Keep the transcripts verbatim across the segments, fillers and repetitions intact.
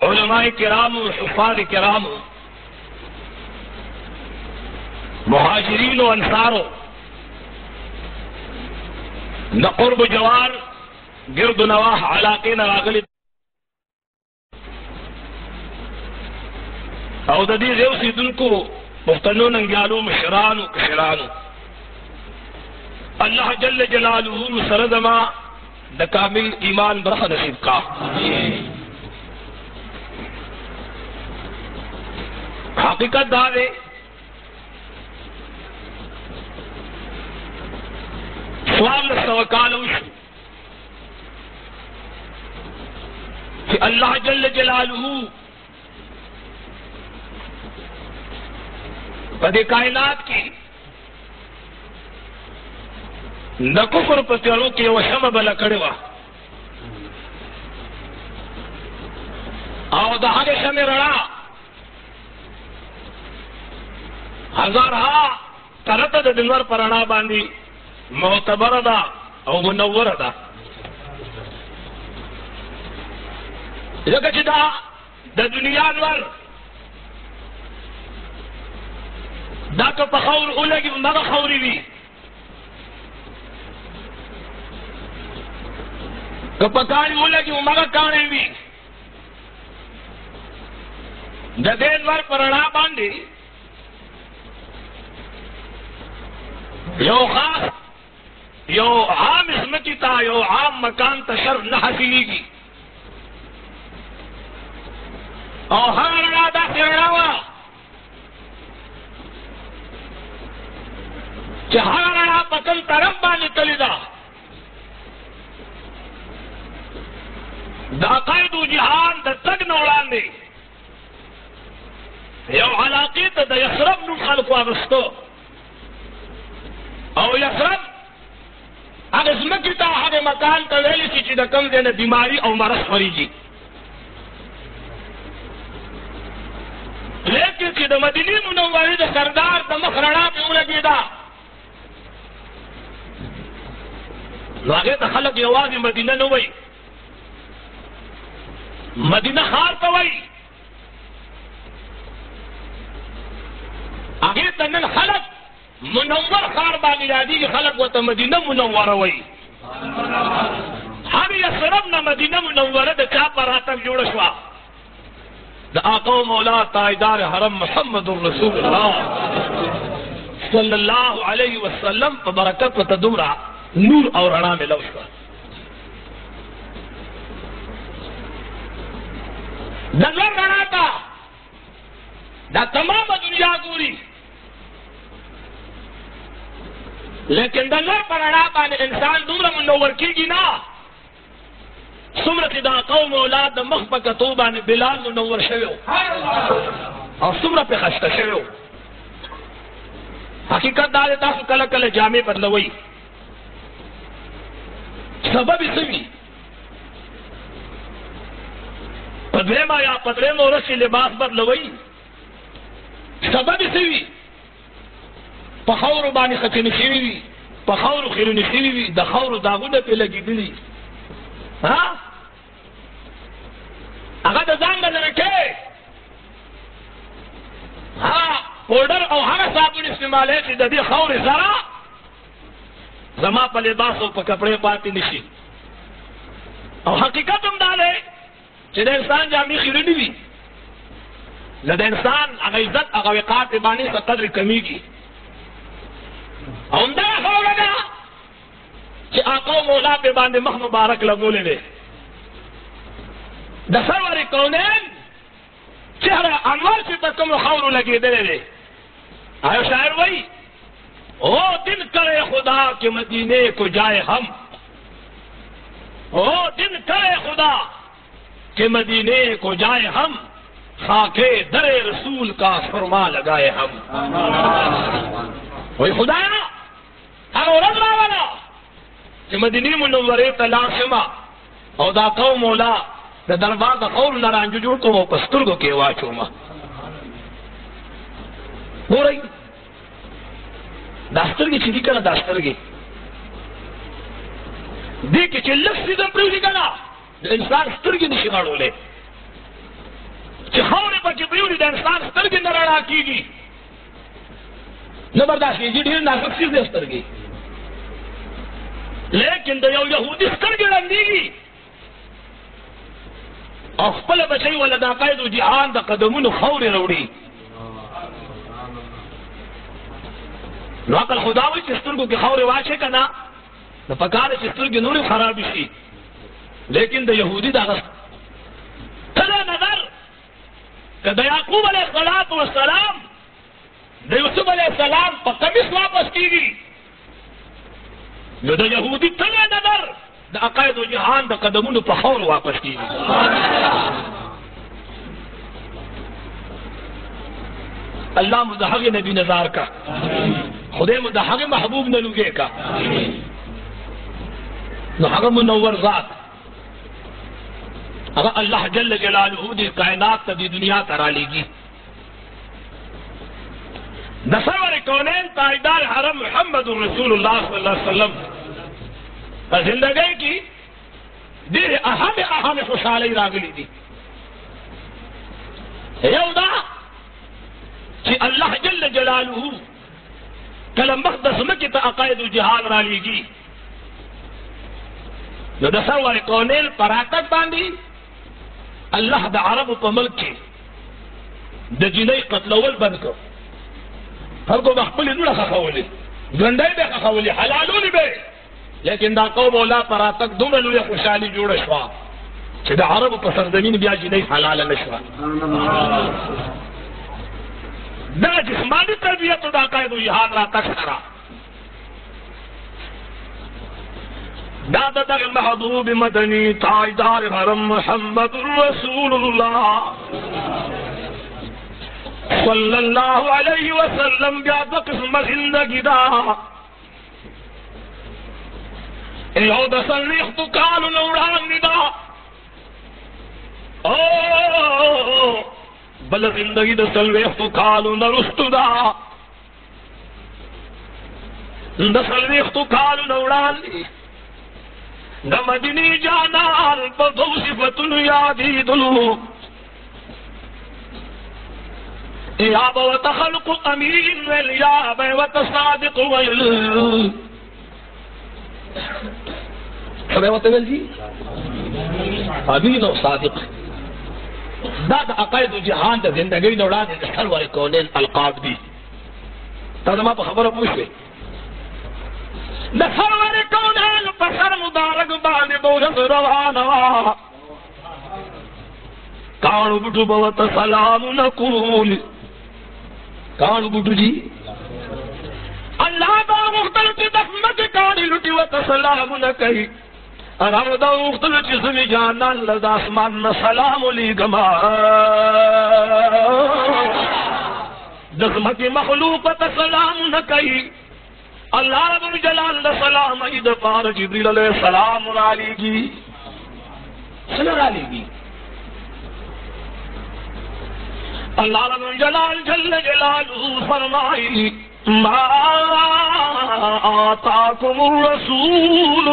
علماء کرام و حفاظ کرام مہاجرین و انصارو نہ قرب جوار گرد و نواح علاقے نہ راغلی او د دې یو سیدونکو پښتنو ننګیالو مشرانو کشرانو اللہ جل جلالہ سردما د کامل ایمان برخه نصیب کا حقیقت دا دے سوال سوکالو کہ اللہ جل جلالہ پدے کائنات کی نہ کفر پتیاروں کی وہ شمع بلا کڑوا او دہانے شمع رڑا ہزار ہا کرت د دنور پرانا باندھی معتبر دا او منور دا لکه چې دا د دنیا نور دا که په خور اولګي مغه خوري وي که په کاڼي اولګي مغه کاڼي وي د دې نور پرانا باندې یو خاص یو عام اسمتی تا یو عام مکان تا شرف نہ حاصلی گی او ہر رڑا دا سرڑاوا چہ ہر رڑا پکم طرف بانی تلی دا دا قید و جہان دا تک نوڑان دے یو علاقی تا دا یسرب نو خلقو آغستو او یسرب اگر زمکی تا حق مکان تا ویلی سی چی دا کم دینا بیماری او مرض فریجی لیکن چی دا مدینی منوری دا سردار دا مخرنا پی اولگی دا نو آگے تا خلق یوازی مدینہ نوئی مدینہ خار تا وئی آگے تا نن خلق منور خار باندې راځي چې خلق وته مدینه منوره وایي هر یسرب نه مدینه منوره د چا په راتګ جوړه شوه د آقا و مولا تاجدار حرم محمد رسول الله صلی الله علیه وسلم په برکت ورته دومره نور او رڼا ملو شوه د نور رڼا ته دا تمامه دنیا ګوري لیکن دا نور پر اڑا بانے انسان دومرا منور کی گی نا سمرت دا قوم اولاد دا مخ پا کتو بانے بلال منور شویو اور سمرت پہ خشت شویو حقیقت دا دیتا سو کل کل جامع بدلوئی سبب اسوی پدریما یا پدریما ورسی لباس بدلوئی سبب اسوی پخور باندې خچنی شوی وي پخور خیرونی شوی وي د خور داغونه په لګیدلی ها هغه د ځان نه لکه ها پودر او هغه صابون استعمالوي چې د دې خور زرا زما په لباس او په کپڑے پاتې نشي او حقیقت هم دا دی چې د انسان جامې خیرونی وي نه د انسان هغه عزت هغه وقار باندې څه قدر کمیږي عمدہ خبر دا کہ آقا و مولا پہ باندے مخ مبارک لگولے لے دا سرور کونین چہرہ انور سے تکم خور لگے دے لے آئے شاعر وہی او دن کرے خدا کہ مدینے کو جائے ہم او دن کرے خدا کہ مدینے کو جائے ہم خاکے در رسول کا فرما لگائے ہم وہی خدا ہر ورځ راولا چې مدینی منورې ته لاړ شم او دا قوم مولا د دربار د خور نه رانجو جوړ کوم او په سترګو کې واچوم ګورئ دا سترګې چې دي کنه دا سترګې دې کې چې لږ څه پرېږدي کنه د انسان سترګې نشي غړولی ګوري د انسان سترګې نه رڼا کېږي نه برداشت کېږي، ډېر نازک څیز دی سترګې، لیکن د یو یهودي سترګې ړندېږي او خپله بچی ولا د عقاید و جهان د قدمونو خاورې راوړي. نو عقل خدا وایي چې سترګو کې خاورې واچې که نه نو پکار چې سترګې نورې خرابې شي، لیکن د یهودي دغه تله نظر که د یعقوب علیه السلام والسلام د یوسف علیه السلام په قمیص واپس کېږي، نو د یهودي تله نظر د عقاید و جهان د قدمونو په خاورو واپس کېږي. اللہ مو د هغې نبي نظار کا، خدای مو د هغې محبوب نه لوګې کا، نو هغه منور ذات هغه الله جل جلاله دې کائنات ته دې دنیا ته رالیږي. د سرور کونین تاجدار حرم محمد رسول الله صلی الله علیه وسلم په زندګۍ کې ډېرې اهمې اهمې خوشحالۍ راغلي دي. یو دا چې الله جل جلاله کله مقدس مکې ته عقاید و جهان رالیږي، نو د سرور کونین په راتګ باندې الله د عربو په ملک کې د جنۍ قتلول بند کړ. خلکو به خپلې لوڼه ښخولې، ګنډۍ به ښخولې، حلالولې به، لیکن دا قوم اولا په راتګ دومره لویه خوشحالي جوړه شوه چې د عربو په سرزمین بیا جنۍ حلاله نه شوه. دا جسمانی تربیت و د عقاید و جهان راتګ سره دا د دغه محبوب مدني تاجدار حرم محمد رسول الله صلی الله علیه وسلم بیا د قسمه زندگی دا یو د څلوېښتو کالونو وړاندې دا او بله زندگی د څلوېښتو کالونو وروستو دا د څلوېښتو کالونو وړاندې د مدینې جانان په دوو صفتونو یادېدلو، یا به ورته خلق امین ویل یا به یې ورته صادق ویل. څه به یې ورته ویل دي؟ امین او صادق. دا د عقاید و جهان د زندګۍ نه وړاندې د سرور کونین القاب دي. تا زما په خبره پوه شوې؟ د سرور کونین په سر مبارک باندې بورس روانه وه، کاڼو بوټو به ورته سلامونه کول. کاڼو بوټو جي الله دا غوښتل چې د ځمکې کاڼي لوټي ورته سلامونه کوي، هغه دا غوښتل چې زمې جانان له د اسمان نه سلام ولیږمه، د ځمکې مخلوق ته سلامونه کوي. اللہ رب الجلال دا سلام عید پار جبریل علیہ السلام رالیگی سلام رالیگی. اللہ رب الجلال جل جلالہ فرمائی ما آتاکم الرسول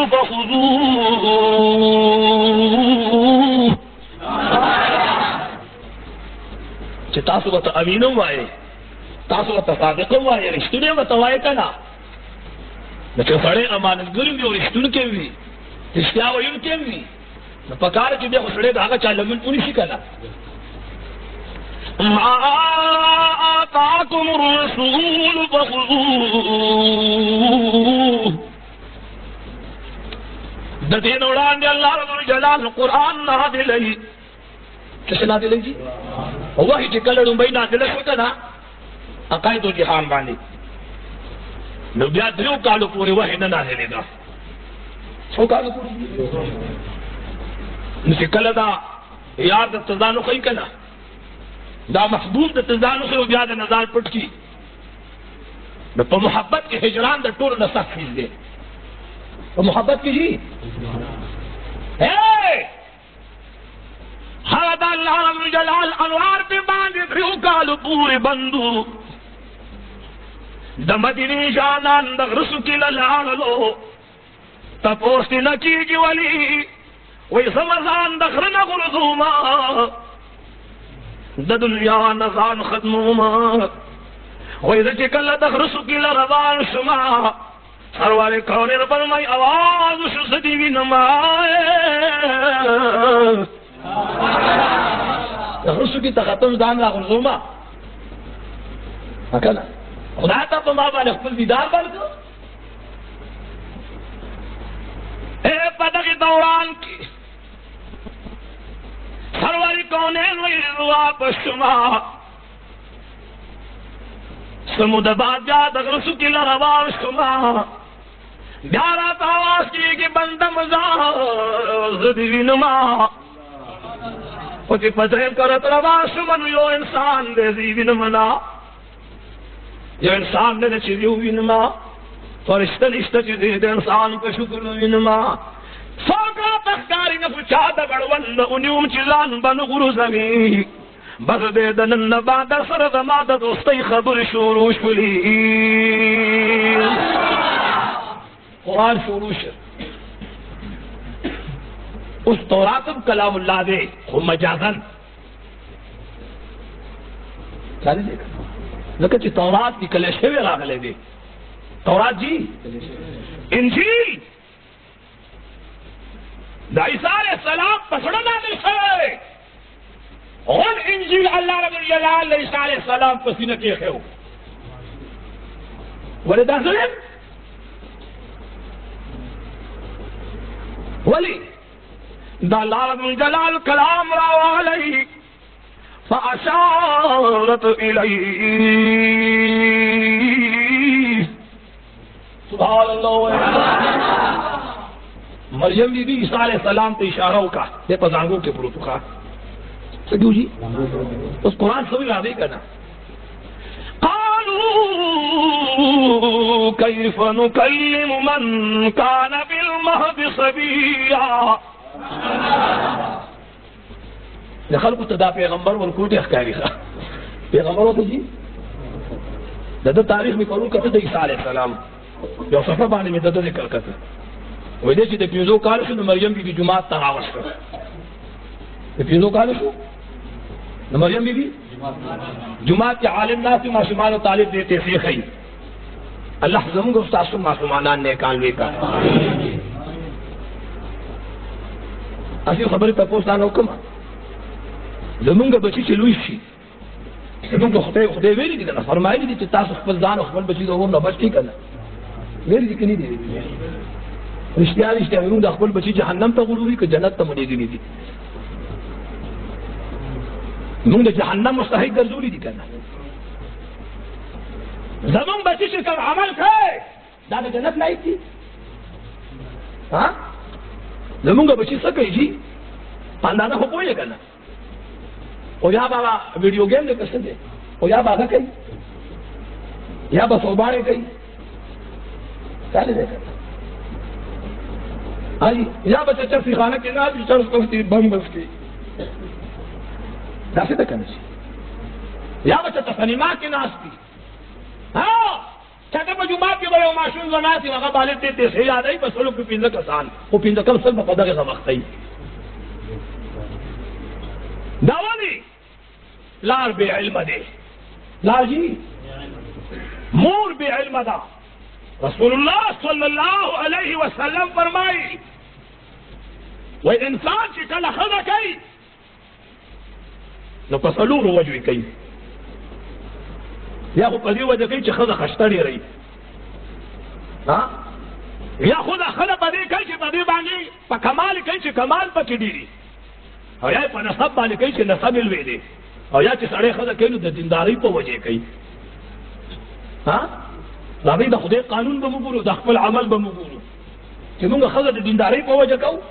فخذوه. چه تاسو بتا امینو وائے، تاسو بتا صادقو وائے، رشتونے بتا وائے کنا نو چې سړی امانتګر وي او رښتونکی وي، رښتیا ویونکی وي، نو پکار چې بیا خو سړی د هغه چا لمن ونیسي که نه. ما آتاکم الرسول فخذوه. د دې نه وړاندې الله رب الجلال قرآن نازلوي. څه شی نازلوي جي؟ وحي چې کله لومړی نازله شوه که نه عقاید و جهان باندې، نو بیا دریو کالو پورې وحی نه نازلېده. څو کالو پورې؟ نو چې کله دا یار درته ځان وښیي که نه، دا محبوب درته ځان وښیي او بیا د نظر پټ کړي، نو په محبت کې هجران د ټولو نه سخت چیز دی. په محبت کې جي هغه د الله رب الجلال انوار پې باندې دریو کالو پورې بندو. د مدینې جانان د غرسو کې لاړلو، تپوس دې نه کېږي ولې، وایي زه ځان د غره نه غورځومه، د دنیا نزان ختموما وإذا چکل دخرسو کی لربان شما سروار کونین فرمائی آواز شسدی بھی نمائے دخرسو کی تختم دان را خرزوما اکنا خدا تا پا ما بان اخفل دیدار بلکو اے پدق دوران کی سروار کونین وی رضوا پشما سمود باد جا دغرسو کی لروان شما بیارا تاواز کی کہ بندم زدی نما پتی پترین کرت روان شمن یو انسان دے زیوی نمنا یو انسان دے چیزیوی نما فرشتہ نشتہ چیزی دے انسان کا شکروی نما سوکا تخکاری نفو چاہتا گڑون انیوم چیزان بن غرزمی بس دے دنن نباد سر دماد دوستی خبر شروع شلی قرآن شروع شد اس توراتم کلام اللہ دے خو مجازن چالی دیکھا لکہ چی تورات کی کلیشے وی راگلے دے تورات جی انجیل دا عیسیٰ علیہ السلام پسڑا نازل شوئے اور انجیل اللہ رب الجلال عیسیٰ علیہ السلام پسینہ کے خیو ولی دا ظلم ولی دا اللہ رب الجلال کلام راو علی فاشارت الی سبحان اللہ مریم بی بی عیسیٰ علیہ السلام تے اشارہ کا دے پزانگوں کے پروتو کا سکیو جی اس قرآن سوئی راضی کرنا قالوا كيف نكلم من كان بالمهد صبيا دخل کو تدا پیغمبر ورکوٹی اخکاری خواہ پیغمبر ہوتا جی دادا تاریخ میں قرون کرتے تھے عیسیٰ علیہ السلام یو صفحہ بانے میں دادا ذکر کرتے ویدے چی دے پیوزو کالشو نو مریم بی بی جماعت تراوش کر دے پیوزو کالشو نو مریم بی بی جماعت کے عالم ناس کی معصومان و طالب دیتے سیخی اللہ زمون کو استاسو معصومانان نیکان لے کر اسی خبری تپوستان حکم زمون کا بچی چلوئی شی زمون کا خدای خدای ویلی دی کنا فرمائی دی تاسو خپل ځان خپل بچی دو عمر بچ کی کنا ویلی دی کنی دی رشتیا رشتیا زمون د خپل بچی جهنم ته غړوي که جنت ته مړي دي زمون د جهنم مستحق ګرځولي دي کنه زمون بچی چې کوم عمل کوي دا د جنت لایق دي ها زمون بچی څه کوي جی پاندانه هو پوهه کنه او یا بابا ویڈیو گیم دے کسے دے او یا بابا کئی یا بس اوبارے کئی چالے دے کرتا آئی یا بچہ چرسی خانہ کے ناز چرس کرتی بم بس کی داسے دے کرنے سی یا بچہ تفنیمہ کے ناز تی ہاں چاہتے پا جمعات کے بڑے اماشون زناسی وقت بالے تیتے سے یاد آئی بس لوگ پینزہ کسان وہ پینزہ کم سل مقدہ کے سبقت آئی دعوانی لار بے علم دے لار جی مور بے علم دا رسول اللہ صلی اللہ علیہ وسلم فرمائی وہ انسان کی کل خدا کئی نو پسلور وجوی کئی یا خود پدی وجہ کئی چی خدا خشتری رئی ہاں یا خدا خدا پدی کئی چی پدی بانگی پا کمال کئی چی کمال پا کی دیری او یا پا نصب بانے کئی چی نصب الوی دے او یا چی سڑے خدا کئی نو دا دینداری پا وجہ کئی ہاں رابی دا خدای قانون بمگورو دا خپل عمل بمگورو چی مونگا خدا دا دینداری پا وجہ کئی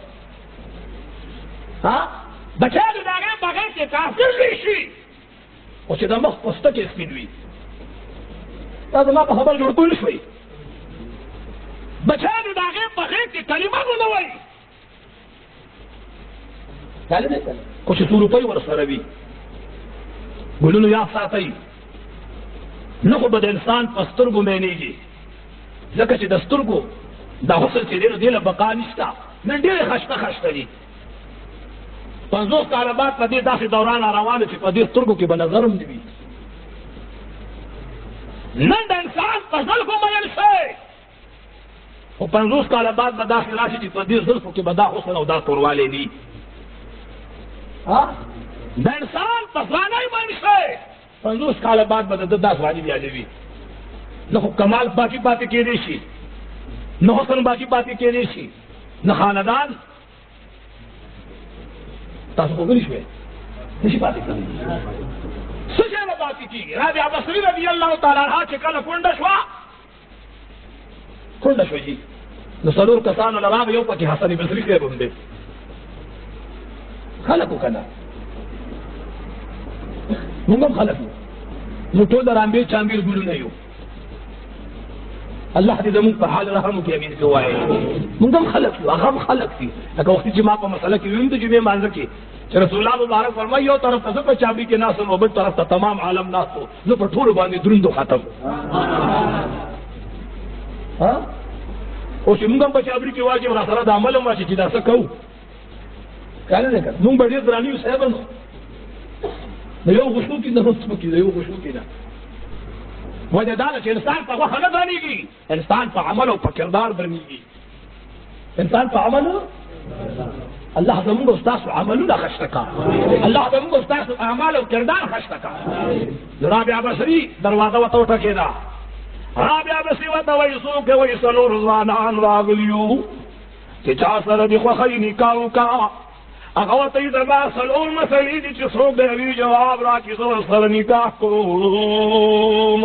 ہاں بچہ دا داگے بغیر کے کافر لیشی او چی دا مخ پستا کے اسپیدوی دا دا ما پا خبر جوڑ کوئی شوئی بچہ دا داگے بغیر کے کلمہ گنوائی چالے دے کل کچھ سو روپئی ورسروی گلونو یا ساتئی نخو بد انسان پسترگو میں نیجی لکه چې دسترگو دا حسن چې دیلو دیل بقا نشتا من دیر خشتا خشتا دی پنځوس کاله بعد په دې داسې دوران روانه چې په دې سترګو کې به نظر هم نه وي. نن د انسان په زلفو مین شوی، خو پنځوس کاله بعد به داسې راشي چې په دې زلفو کې به دا حسن او دا توروالی وي. د انسان په ځوانۍ مین شوی، پنځوس کاله بعد به د ده دا ځواني بیا نه وي. نه خو کمال باقي پاتې کېدی شي، نه حسن باقي پاتې کېدی شي، نه خاندان. تاسو خو غلی شوئ، نشي پاتې کېدی. څه شی به پاتې کېږي؟ رابعه بصري رضي الله تعالی عنها چې کله کونډه شوه کونډه شوه جي نو څلور کسانو له راغی، یو پکې حسن بصري صاحب هم دی. خلک وو که نه؟ موږ هم خلک یو، موږ ټول د رامبېل چامبېل ګلونه یو. الله دې زموږ په حال رحم وکړي، امین کې وایي. موږ هم خلک یو، هغه هم خلک دي. لکه وختي چې ما په مسله کې ویم د جمعې مانځه کې چې رسول الله مبارک فرمایي یو طرف ته زه په چابري کې ناست وم او بل طرف ته تمام عالم ناست و، زه په ټولو باندې دروند و ختم. اوس چې موږ هم په چابري کې واچو را سره د عمل هم واچي چې دا څه کوو، که نه دی که موږ به ډېر دراني یو صاحبه نو د یو غوښو کې نه رسمو کې د یو غوښو کې نه. وجه دا ده چې انسان په غوښه نه درنېږي، انسان په عمل او په کردار درنېږي. انسان په عمل، الله زموږ او ستاسو عملونه ښه کړه، الله زموږ او ستاسو اعمال او کردار ښه کړه. رابعه بصري دروازه ورته وټکېده. رابعه بصري ورته وایي څوک وایي څلور ځوانان راغلي یو چې چا سره دې خوښۍ نکاح وکړه. هغه ورته وایي زما څلور مسلې دي چې څوک د هغوی جواب راکړي زه ورسره نکاح کوم.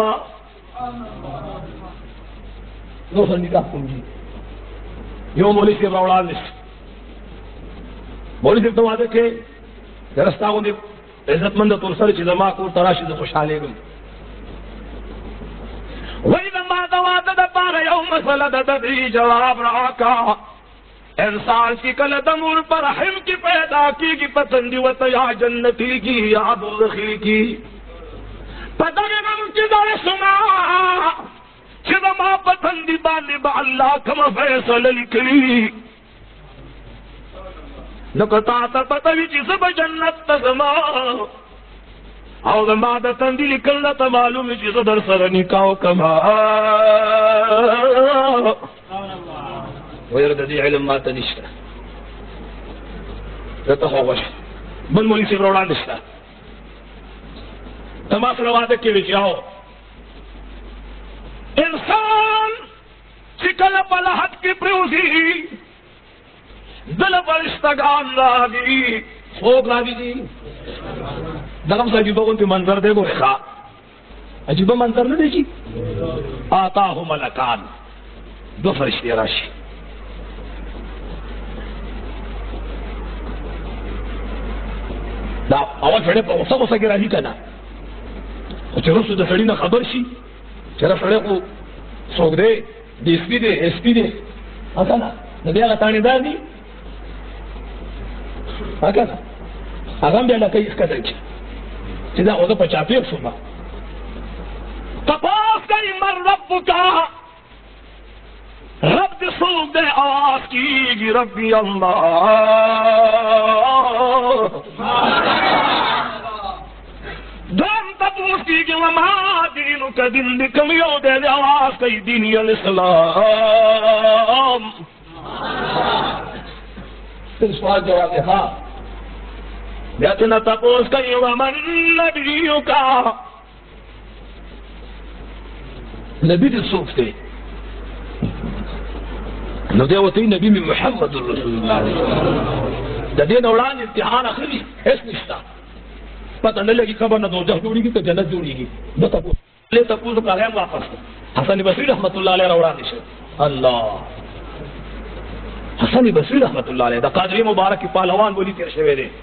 زه ورسره نکاح کوم جي. یو مولوي صاحب راوړاندې شو، مولوي صاحب ته واده کې یاره ستا غوندې عزتمنده تور سره چې زما کور ته راشي زه خوشحالېږم. وایي زما د واده دپاره یو مسله ده، د دې جواب راکړه. انسان چې کله د مور په رحم کې پیدا کېږي په تندي ورته یا جنتي کي یا دوزخي کي. په دغې غم کې زړه شومه چې زما په تندي باندې به الله کومه فیصله لیکلي، نو که تا ته پته وي چې زه به جنت ته ځم او زما د تندي لیکل درته معلوم وي چې زه در سره نکاح وکړم، ویره د دې علم ما ته نشته، زه ته خو غوښ بل مولوي صاحب راوړاندې شته. ته ما سره واده کوې چې او انسان چې کله په لحد کې پرېوځي دله فرشتګان راځي. څوک راځي دي؟ دغه هم عجیبه غوندې منظر دی، ګورې ښه عجیبه منظر نه دی چې آتاه ملکان، دوه فرشتې راشي. دا اول سړی په غوسه غوسه کې راځي که نه، خو چې وروسته د سړي نه خبر شي چې دا سړی خو څوک دی، ډي اس پي دی، ایس پي دی، ها که نه، د دې هغه تانېدار دي، ها که نه، هغه هم بیا ډکۍ ښکته کړي چې دا خو زه په چاپېر شوم. تپوس کوي من ربک، رب دې څوک دی؟ آواز کېږي ربي الله. دوم تپوس کېږي وما دینک، دین دې کوم یو دی؟ آواز کوي دین الاسلام. سوال جواب دی ها. بیا تېنه تپوس کوي ومن نبیک، نبي دې څوک دی؟ نو دی ورته نبي مې محمد رسول الله دی. د دې نه وړاندې امتحان اخلي هېڅ نشته، پته نه لګي قبر نه دوزخ جوړېږي که جنت جوړېږي. نو تپوس تپوس کړه هغه هم واپس حسن بصري رحمت الله علیه راوړاندې شو. الله حسن بصري رحمت الله علیه د قادري مبارک پهلوان ولی تېر شوی دی.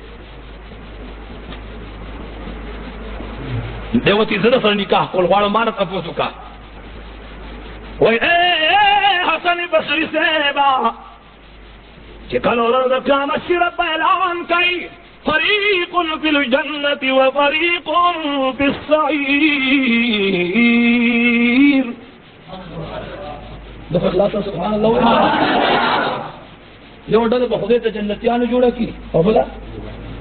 دی ورته زه در سره نکاح کول غواړم، ما نه تپوس وکړه. وای اے حسن بصری صاحبہ چې کله ورځ د قیامت سره اعلان کوي فریق فی الجنة و فریق فی السعیر. د خلاص سبحان الله یو ډله به خدای ته جنتیانو جوړه کړي او بله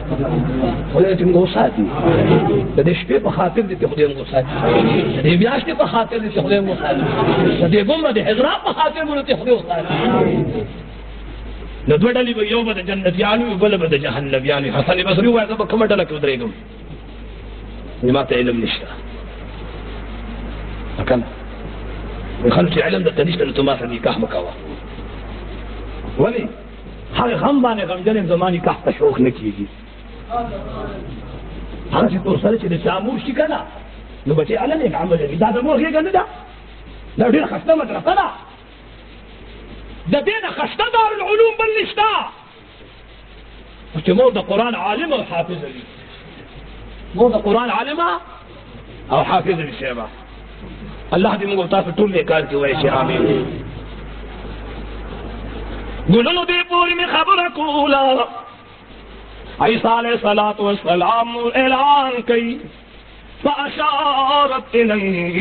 خدای څنګه وساتي د دې شپې په خاطر دې خدای موږ وساتي د دې میاشتې په خاطر دې خدای موږ وساتي د دې ګمبه د حضرا په خاطر موږ ته خدای وساتي نو دوه ډلې به یو به د جنتیانو بل به د جهنميانو حسن بصري وایي زه به کومه ډله کې ودرېږم ما ته علم نشته کنه خلک چې علم درته نشته نو ته ما سره نکاح مه کوه ولې هغه غم باندې غمجن یم زما نکاح ته شوق نه کېږي هغه چې تور سره چې د چا مور شي که نه نو بچې علم یې عمل وي دا د مور غېږه نه ده دا ډېره ښایسته مدرسه ده د دې نه ښایسته دارالعلوم بل نشته چې مور د قرآن عالم او حافظه وي مور د قرآن عالمه او حافظه وي شیبه الله دې موږ تاسو ټول نیکان کې وایي چې آمین ګلونو دې پورې مې خبره کوله عیسی علیہ الصلوۃ والسلام اعلان کړي فاشارت الیه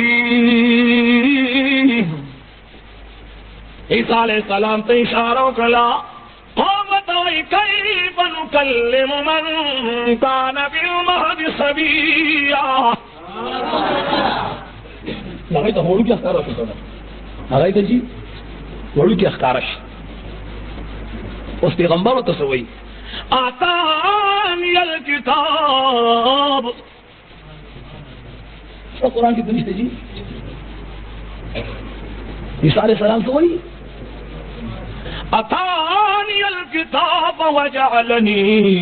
عیسی علیہ السلام ته اشاره وکړه قامت وی کیف نکلم من کان بالمهد صبیا هغه ته وړو کې ښکارا شو هغه ته جی وړو کې ښکارا شو اوس پیغمبر ته سوي آتانی الکتاب شو قرآن کی دنیشتے جی عیسیٰ علیہ السلام سوئی آتانی الکتاب وجعلنی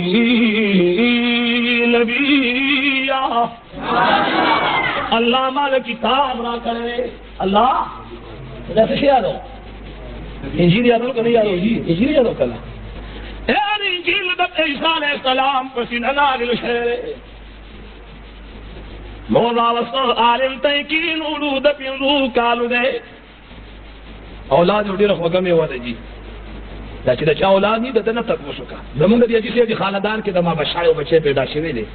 نبیا اللہ مال کتاب را کرے اللہ جیسے سے یاد ہو انجیل یاد ہو کہ نہیں یاد ہو جی انجیل یاد ہو کلا اے انجیل دب عیسیٰ علیہ السلام پسین ناگل شہر مولا وصل عالم تیکین علود پینزو کالو دے اولاد اڑی رخ وگمی ہوا دے جی دا چی دا چا اولاد نہیں دا دنا تک وہ شکا زمون دا دیجی سے دی خاندان کے دا ما بشائی و بچے پیدا شوے دے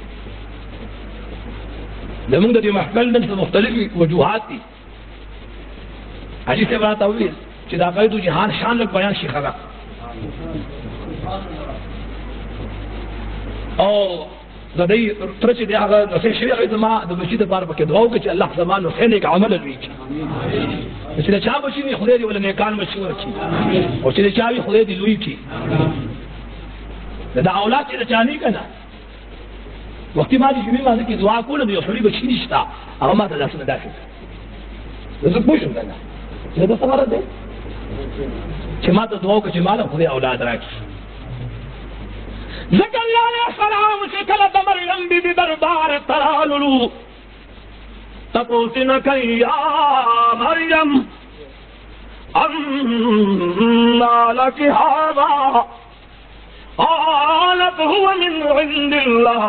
زمون دا دی محفل دن سے مختلف وجوہات دی حجی سے برات اولی چی دا قیدو جہان شان لگ بیان شیخا گا او دا دی ترچی دی آگا نسے شوی اگه زمان دا بچی دا بار بکی دعاو که چی اللہ زمان نسین ایک عمل الوی چی چی دا چا بچی دی خدای دی ولی نیکان مشور چی او چی دا چاوی خدای دی لوی چی دا اولاد چی دا چانی کنا وقتی ما دی جمعی مازه کی دعا کولا دی اصولی بچی نشتا اما ما تا داسم داخل رزق بوشم کنا چی دا سمارت دی چی ما تا دعاو که چی مالا خدای اولاد راکی زکریا علیہ السلام سے کلت مریم بی بی دربار تراللو تپوسن کئی یا مریم انا لکی هذا قالت هو من عند اللہ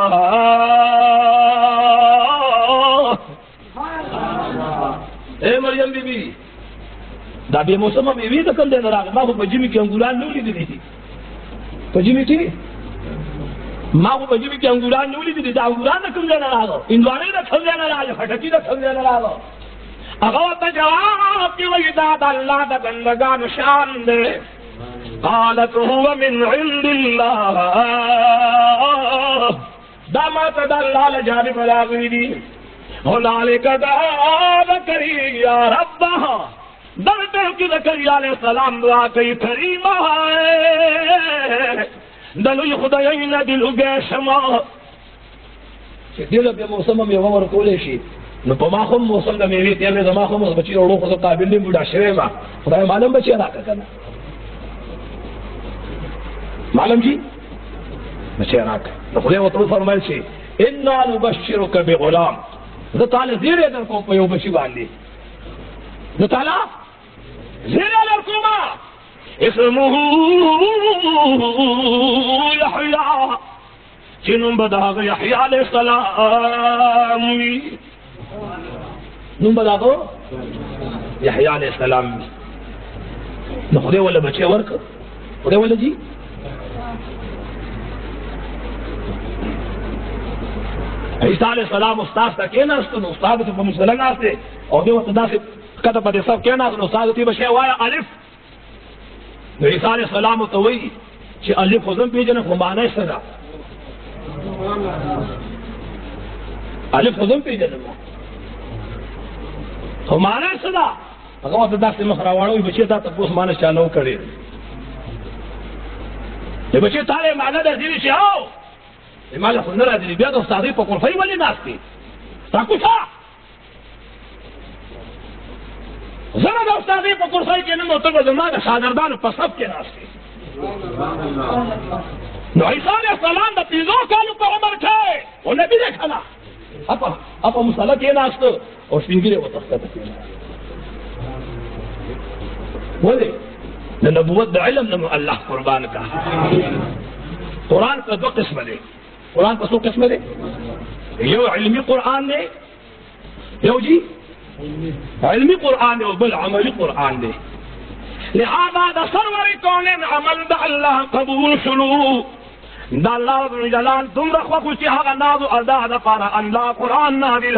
اے مریم بی بی دا بے موسم میوی دکل دینا راگا ما خو پجیمی کی انگولان نولی دی دی پجیمی کی ما کو بجی کی انگوران نولی دی دا انگوران نہ کم لینا راغو اندوانی نہ کم لینا راغو پھٹکی نہ کم لینا راغو اغوت جواب کی وجداد اللہ دا بندگان شان دے قالت هو من عند اللہ دا ما تدلال جانب راغوی دی هنالک دا زکریا ربها درتے کی زکریا علیہ السلام دعا کئی کریمہ دلوی خدایین دلو گیشما دلو بے موسم میں ومر کولے شی نو پا ما خم موسم دا میوی تیرے زما خم بچی روڑو خود قابل نیم بودا شوے ما خدای معلوم بچی راکا کنا معلوم جی بچی راکا خدای وطلو فرمائل شی انا نبشرک بغلام دا تعالی زیر در کو پیو بچی باندی دا تعالی زیر در کو ما اسمه یحییٰ چنم بداغ یحییٰ علیہ السلام نم بداغ یحییٰ علیہ السلام نو خدای والا بچے ورک خدای والا جی عیسیٰ علیہ السلام استاذ تا کہنا استو استاذ تو بمسلنگ آستے اور دیو تدا سے کتا پتے سب کہنا استاذ تی بشے وایا الف نو عیسیٰ علیہ السلام تو وی چی الف خزم پیجن خو معنی سره الف خودم پیژنم خو معنا څه ده هغه ورته داسې مخ راواړوي بچي دا تپوس مانه چا نه و کړی د بچي تاله معنا در دې چې او مالا خو نه راځي بیا د استادۍ په کورفۍ ولې ناست دي ستا کوڅه زه نه د استادۍ په کورفۍ کې نه م ته به زما د شاګردانو په صف کې ناست دي نو عیسی علیه السلام د پنځو کالو په عمر کې و نبي دی که نه اپا اپا مسله کې ناست او سپین ږیرې ورته ښکته کېناست ولې د نبوت د علم نه الله قربان کا قرآن کا دو قسم دی قرآن کا سو قسم دی یو علمی قرآن دی یو جی علمی قرآن دی و بل عملی قرآن دی لہذا دا سرور کونین عمل دا اللہ قبول شلو دا اللہ رب جلال تم رخوا خوشی حقا نازو ادا دا پارا اللہ قرآن نازل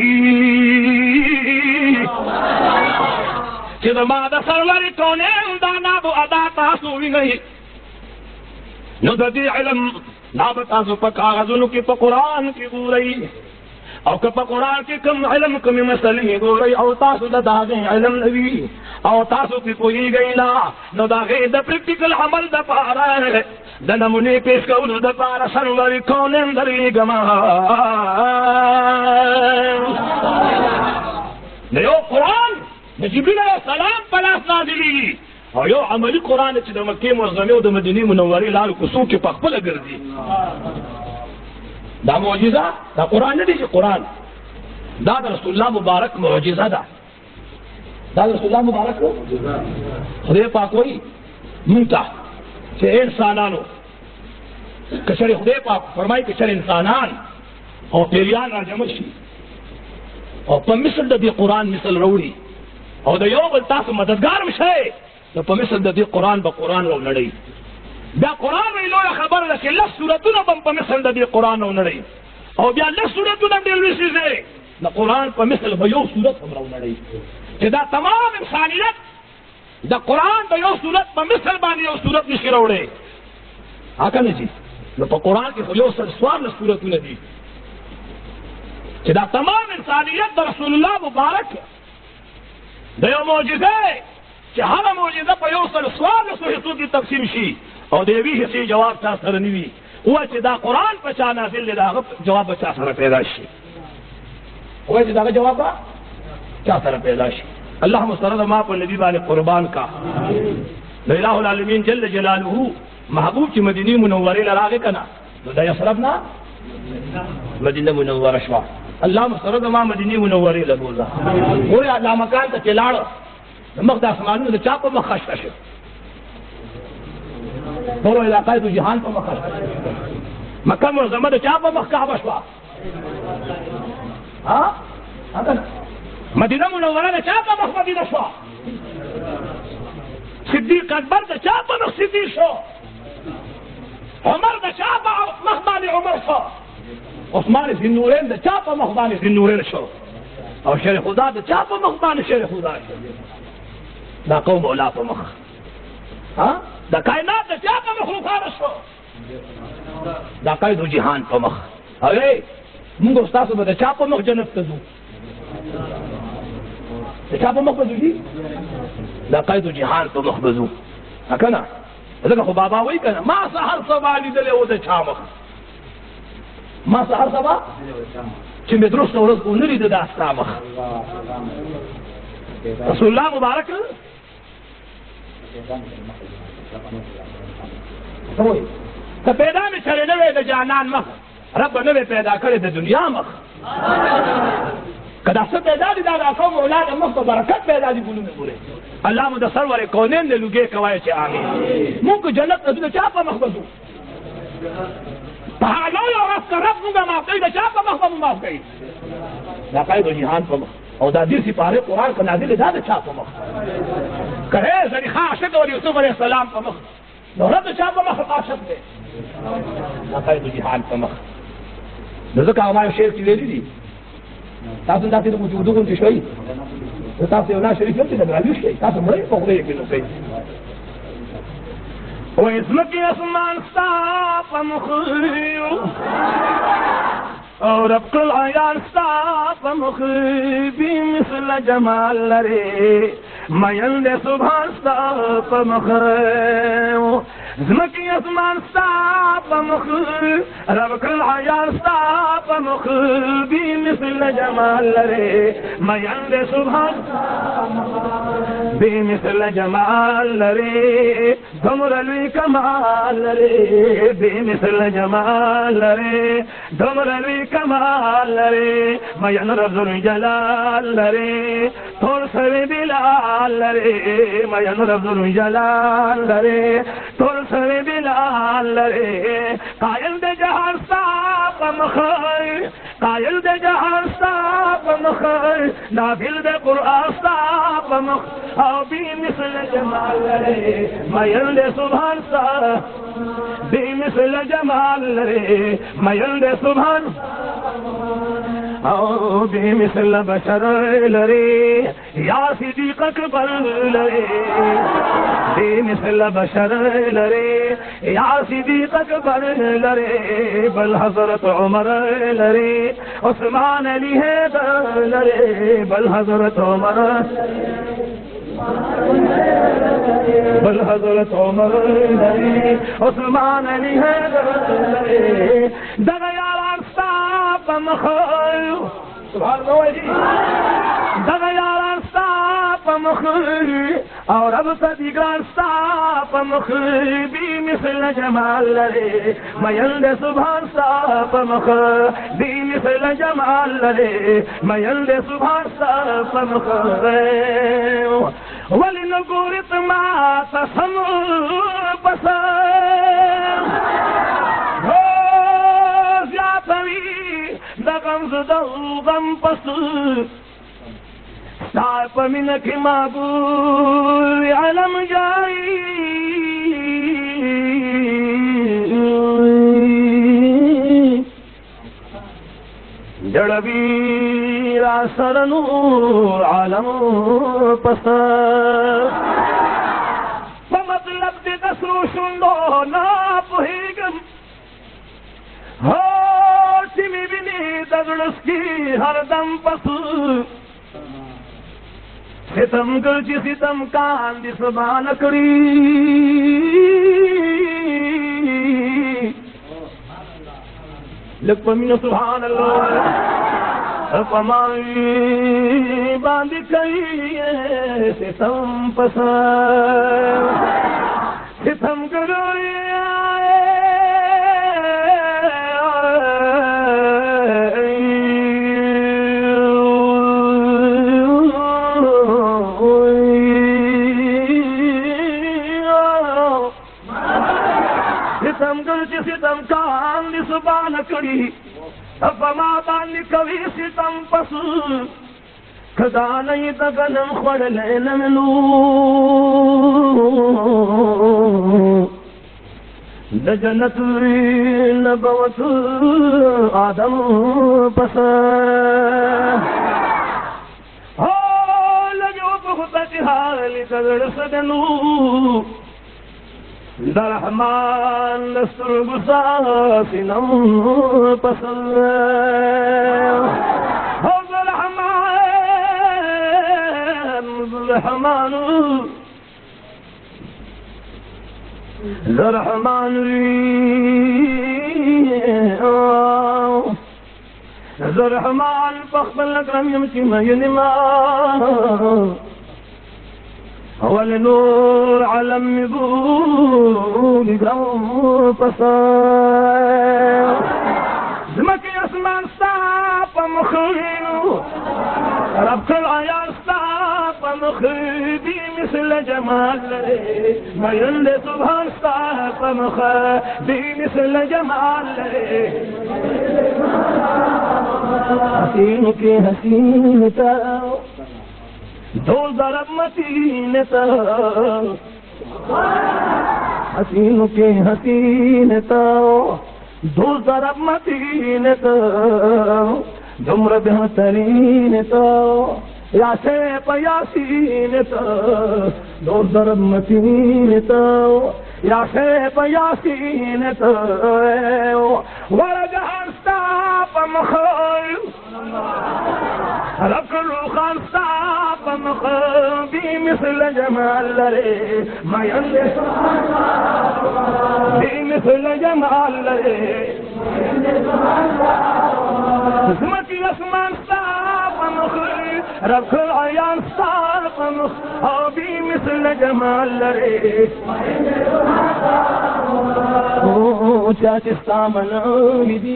چیز ما دا سرور کونین دا نازو ادا تاسو بھی گئی نو دا دی علم نابتاسو پا کاغذونو کی پا قرآن کی گورئی او که پا قرآن کی کم علم کمی مسئلی گورئی او تاسو دا داغی علم نوی او تاسو کی کوئی گئی نا نو داغی دا پریکٹیکل عمل دا پارا ہے دا نمونی پیش کولو دا پارا سنوری کونن دری گما نیو قرآن دا جبریل علیہ السلام پلاس نازلی او یو عملی قرآن چې د مکې معظمې او د مدینې منورې لارو کوڅو کې په خپله ګرځي دا معجزه دا قرآن نه دی چې قرآن دا د رسول الله مبارک معجزه ده دا د رسول الله مبارک خدای پاک وایي مونږ ته چې انسانانو که چېرې خدای پاک فرمایي که چېرې انسانان او پیریان را جمع شي او په مثل د دې قرآن مثل راوړي او د یو بل تاسو مددګار شئ نو په مثل د دې قرآن به قرآن راونړئ بیا قرآن وایي لویه خبره ده چې لس صورتونه به په مثل د دې قرآن راونړئ او بیا لس صورتونه ډېر لوی څیز دی د قرآن په مثل به یو صورت هم راونړئ چې دا تمام انسانیت د قرآن د یو صورت په مثل باندې یو صورت نشي راوړی ها که نه ځي نو په قرآن کې خو یو سل څوارلس صورتونه دي چې دا تمام انسانیت د رسول الله مبارک د یو معجزه چې هغه معجزه په یو سل څوارلسو حصو کې تقسیم شي او د یوې حصې جواب چا سره نه وي ووایه چې دا قرآن په چا نازل دی د هغه جواب به چا سره پیدا شي ووایه چې د هغه جواب به چا سره پیدا شي الله مسترد ما په نبی باندې قربان کا د الہ العالمین جل جلاله محبوب چې مدینې منورې له راغی که نه نو د یثرب نه مدینه منوره شوه الله مسترد ما مدینې منورې له بوځه ګورې الله مکان ته چې لاړه د مخ د اسمانونو د چا په مخ خشته شو ټولو علاقه د جهان په مخ خشته شو مکه معظمه د چا په مخ کعبه شوه ها مدینه منوره د چا په مخ مدینه شوه صدیق اکبر د چا په مخ صدیق شو عمر د چا په مخ باندې عمر شو عثمان ذی النورین د چا په مخ باندې ذی النورین شو او شیخ خدا د چا په مخ باندې شیخ خدا شو دا قوم اولا په مخ ها دا کائنات د چا په مخ روښانه شو دا قید جهان په مخ اوی موږ ستاسو به د چا په مخ جنت ته ځو د چا په مخ به ځو دا قید جهان په مخ به ځو که نه ځکه خو بابا وایي که نه ما سهر سبا لیدلی و د چا مخ ما سهر سبا چې مې درسته ورځ ونه لیده دا ستا مخ رسول الله مبارک که پیدا مې سره نه وی د جانان مخ رب نه وی پیدا کړی د دنیا مخ که دا څه پیدا دي دا د قوم اولاد مخ په برکت پیدا دي ګلونه ګورې الله مو د سرور کونین د لوګې کوای چې آمین مونږ جنت ته د چا په مخ به ځو په هغه لوی ورځ که رب مونږ معاف کوي د چا په مخ به مو معاف کوي دا قید جهان په مخ او دا دې سپارې قرآن که نازل دا د چا په مخ که هی زلیخا عاشق او یوسف علیه السلام په مخ نو رب د چا په مخ عاشق دی دا قید جهان په مخ نو ځکه هغه ما یو شعر کې ویلي دي تاسو داسې د وجودو غوندې شوئ تاسو یو نا شریف یو چې د برالي شئ تاسو مړئ په خدای کې نو کوئ وې ځمکې اسمان ستا په مخ اور اب کل عیار صاف مخبی مثل جمال لرے میند سبحان صاف مخبی زمکی اسمان صاف مخبی رب کل عیار صاف مخبی مثل جمال لرے میند سبحان بی مثل جمال لرے دمر الوی کمال لرے بی مثل جمال لرے دمر الوی کمال لرے مین رب ذوالجلال لرے تھوڑ سوی بلال لرے مین رب ذوالجلال لرے تھوڑ سوی بلال لرے قائل دے جہان صاف مخیر قائل دے جہان صاف مخیر نابل دے قرآن صاف مخیر او بی مثل جمال لرے مین دے سبحان صاف بی مثل جمال لرے مین دے سبحان او بی مثل بشر لرے یا صدیق اکبر لرے بی مثل بشر لرے یا صدیق اکبر لرے بل حضرت عمر لرے عثمان علی حیدر لرے بل حضرت عمر بل حضرت عمر لرے عثمان علی حیدر لرے دغیار صاف مخیر سبحان اللہ جی دغیار صاف مخیر اور اب صدیقار صاف مخیر بی مثل جمال لرے میند سبحان صاف مخیر بی مثل جمال لرے میند سبحان صاف مخیر ولنگورت ما تصمر بسر زیادوی دغم زدو غم پسر سائپ منک معبور علم جائی جڑبی راسر نور عالم پسر مطلب دی دسرو شندو نا پوہیگم ہو چمی بینی دگڑس کی ہر دم پسر ستم گرچی ستم کان دی سبان کری لک پمین سبحان اللہ پمائی باندی کئی ستم پسر ستم گروی ستم گرچی ستم کان دی سبان کری اپما باندی کوی ستم پسر کدا نہیں تگنم خوڑ لینم لو د جنت نبوت آدم پسر ہو لگو بہت حال کدر سدنو درحمان دستر گساسنم پسر ہو درحمان درحمان درحمان درحمان پخبل اکرم یمچی مینما ولنور علم نبور گرم پسر زمکی اسمان صاف مخیو رب کل عیار صاف مخیبی مثل جمال لرے میند سبحان صاف مخیبی مثل جمال لرے حسین کی حسین تاؤ دو ضرب متین تا حسین کے حسین تا دو ضرب متین تا دمر بہترین تا یا شیپ یاسین تا دو ضرب متین تا یا شیپ یاسین تا ورجہن صاف مخير رب الروخان صاف مخبي مثل جمال لري ما يلي بمثل جمال لري زمكي اسمان صاف مخي رب العيان صاف مخبي مثل جمال لري چاچستا منونی دی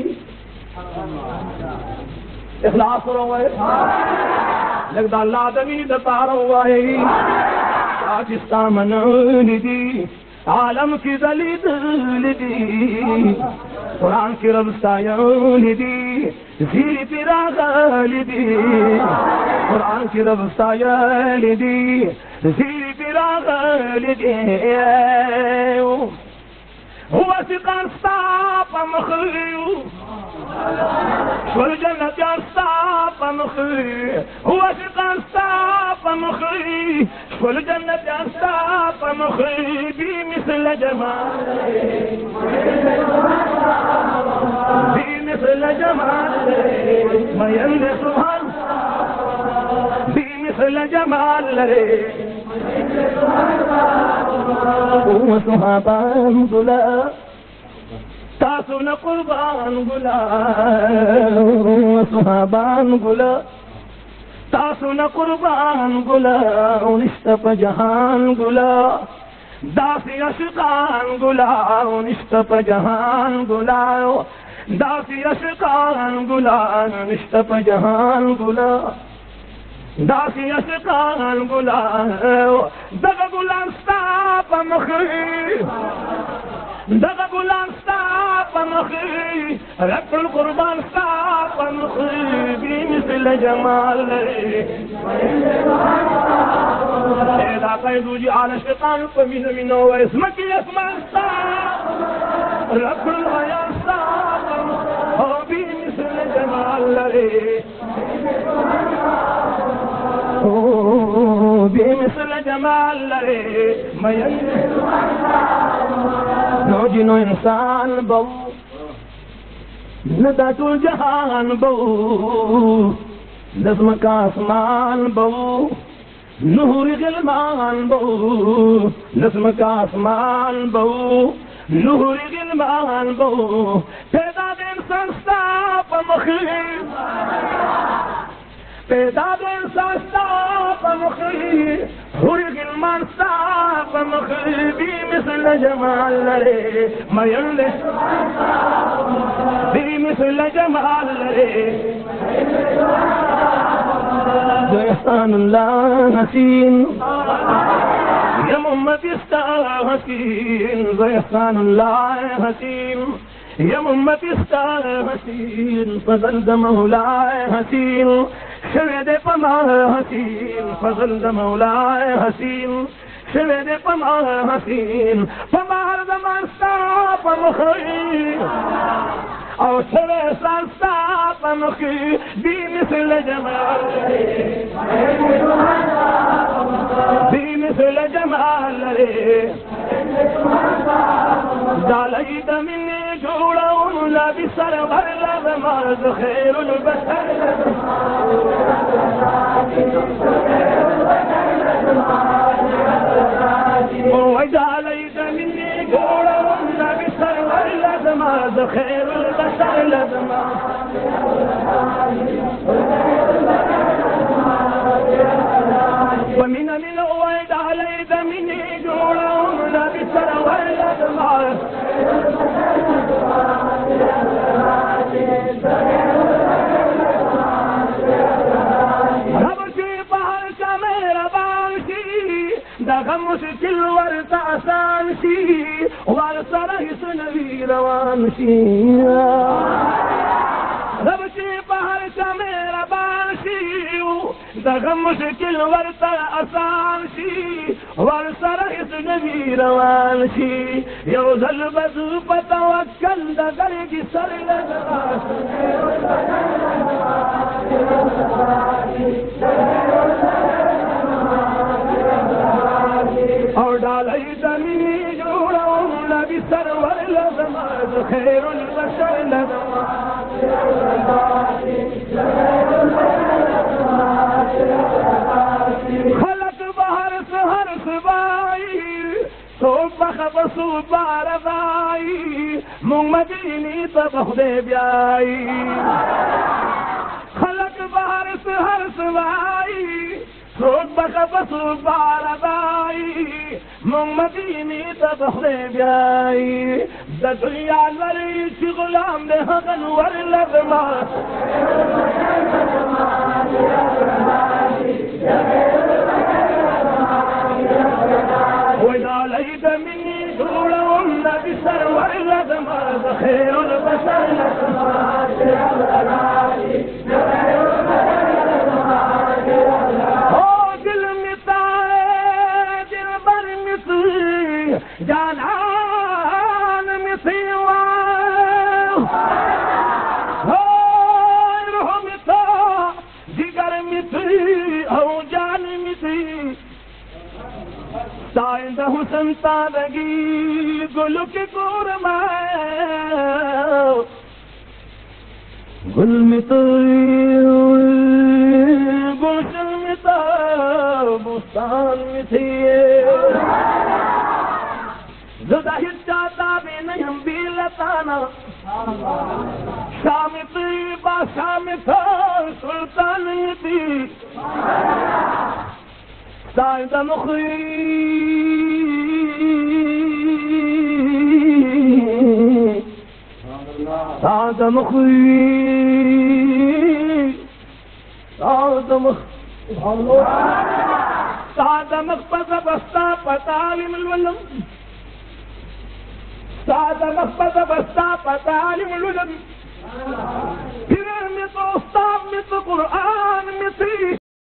اخلاص روائے لگتا اللہ دمی دتا روائے چاچستا منونی دی عالم کی دلیل دی قرآن کی رب سایون دی زیر تیرا غال دی قرآن کی رب سایون دی زیر تیرا غال دی هو سقان صاف مخيو والجنة صاف مخي هو سقان صاف مخي والجنة صاف مخي بمثل جمال بمثل جمال ما يلي سبحان بمثل جمال وصحابان گلا تاسون قربان گلا وصحابان گلا تاسون قربان گلا ونشتپ جہان گلا داسی عشقان گلا ونشتپ جہان گلا داسی عشقان گلا ونشتپ جہان گلا داسی عشقان گلا دغ گلان ستاپ مخی دغ گلان ستاپ مخی رب القربان ستاپ مخی بمثل جمال ایدا قیدو جی آل شقان فمین منو اسمکی اسمان ستاپ رب العیان ستاپ بمثل جمال بمثل جمال لري ما نو جنو انسان بو ندات الجهان بو نظمك آسمان بو نور غلمان بو نظمك آسمان بو نور غلمان بو تعداد انسان صاف مخير تعداد انسان صاف مخي خرق المان صاف مخي بمثل جمال لري ما يلي بمثل جمال لري احسان الله حسين يا محمد استار حسين احسان الله حسين يا محمد استار حسين فضل د مولاي حسين شوید پما حسین فضل د مولاي حسین شوید پما حسین پما هر زمان صاف مخی او شوید سان صاف مخی بمثل جمال بمثل جمال ڈالی دمینی جوڑاؤں لابی سرور لازمات خیر البشر وجعلی دمینی جوڑاؤں لابی سرور لازمات خیر البشر لازمات ومن من اوید علی دمینی جوڑاؤں لابی سرور لازمات دغه مشکل ورته آسان شي ورسره هیڅ نوي روان شي رب چې په هر چا مهربان شي دغه مشکل ورته آسان شي ورسره هیڅ نوي روان شي یو ځل به زه په توکل د ګرګې سر اور ڈالی زمینی جوڑاؤں نبی سرور لازمات خیر البشر لازمات پسو باردائی مونگ مدینی تبخدے بیائی خلق بہر سے ہر سوائی سوک بخ پسو باردائی مونگ مدینی تبخدے بیائی دا دنیا لری چی غلام دے حقن ور لگما وَإِذَا لَيْدَ مِنِّي دُولَهُنَّ بِسَرْوَرِ لَدْمَا خَيْرُ الْبَشَرِ لَكُمَا او دل متا دل بر متی جانان متی روح متا جگر متی او جان متی سائند حسن تارگی گلو کے گور میں گل متا گلشن متا بستان متی زدہ چاہتا بھی نہیں ہم بھی لتانا شام تی با شام تھا سلطان تی سائند مخی سائند مخی سائند مخی سائند مخبز بستا پتالم الولم سائند مخبز بستا پتالم الولم پھر میں تو استاد میں تو قرآن